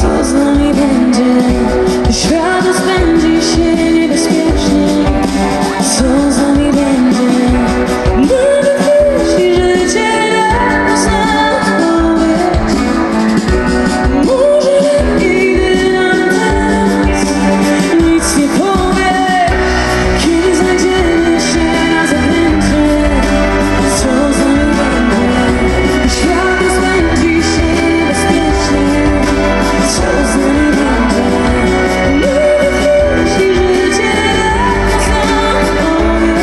co z nami będzie? Świat rozpędzi się niebezpiecznie. Co z nami będzie? Nawet jeśli życie nas zapowie, może lepiej, gdy nam teraz nic nie powie. Kiedy znajdziemy się na zakręcie, co z nami będzie? Świat rozpędzi się niebezpiecznie. Co z nami będzie? Nawet jeśli życie nas zapowie,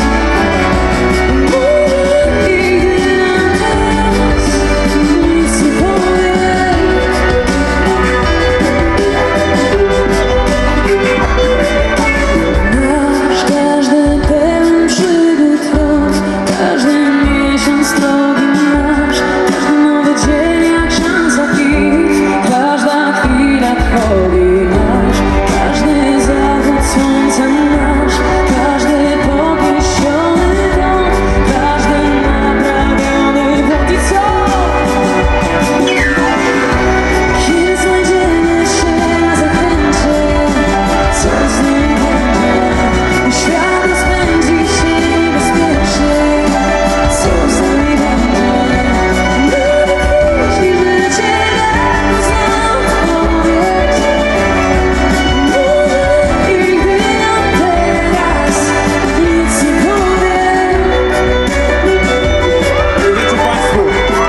może lepiej, gdy nam teraz nic nie powie. Nasz każdy pełen przygód rok, każdy miesiąc drogi nasz, każdy nowy dzień jak szansa hit, każda chwila trwogi nasz, każdy zachód słońca nasz, każdy podniesiony dom, każdy naprawiony błąd. I co? Kiedy znajdziemy się na zakręcie, co z nami będzie? Świat rozpędzi się niebezpiecznie. Co z nami będzie? Nawet jeśli życie nam zapowie, może lepiej, gdy nam teraz nic nie powie. Wiecie Państwo,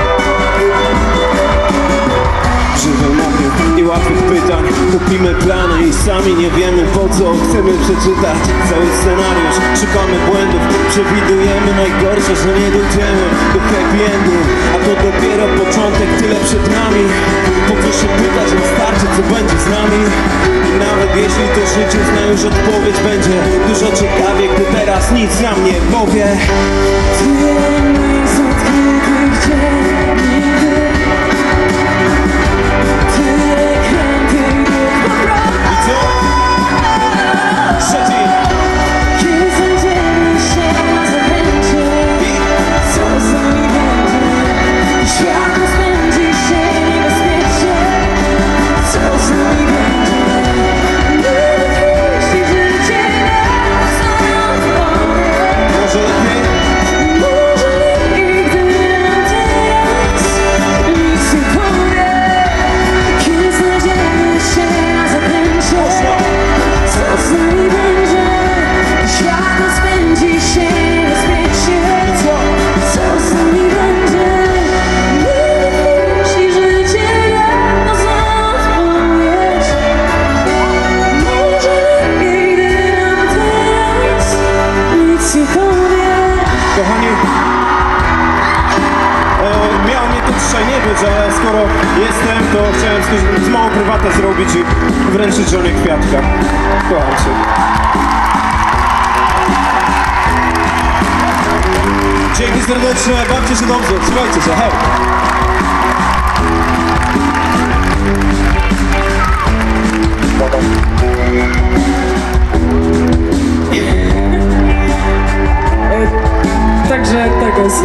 żywe mowy i łatwych pytań. Kupimy plany i sami nie wiemy po co. Chcemy przeczytać cały scenariusz, szukamy błędów, przewidujemy najgorsze, że nie dojdziemy do happy endu. A to dopiero początek, tyle przed nami. Po co się pytać, wystarczy co będzie z nami. I nawet jeśli to życie zna już odpowiedź, będzie dużo ciekawie, gdy teraz nic nam nie powie. Tyle miejsc odkrytych, gdzie nigdy. Tyle krętych dróg po I co? Trzeci. Kiedy znajdziemy się na zakręcie, co z nami będzie? Świat rozpędzi się niebezpiecznie. Co z nami będzie? Nawet jeśli życie nas zapowie, Może lepiej? może lepiej, gdy nam teraz nic nie powie. Kiedy znajdziemy się na zakręcie, co z nami będzie? Świat rozpędzi się niebezpiecznie. Co z nami będzie? Nawet jeśli życie nas odpowiedź, może lepiej, gdy nam teraz nic nie powie. Kochani, miało mnie to dzisiaj nie być, ale skoro jestem, to chciałem z małą prywatę zrobić i wręczyć żonie kwiatka. Kocham cię. Dzięki serdecznie, bawcie się dobrze, trzymajcie się, hej! Także tak jest.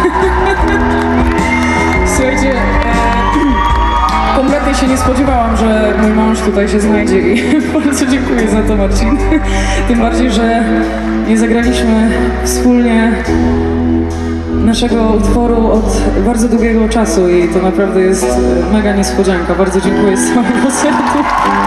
Słuchajcie, kompletnie się nie spodziewałam, że mój mąż tutaj się znajdzie i bardzo dziękuję za to, Marcin. Tym bardziej, że nie zagraliśmy wspólnie naszego utworu od bardzo długiego czasu i to naprawdę jest mega niespodzianka. Bardzo dziękuję z całego serca.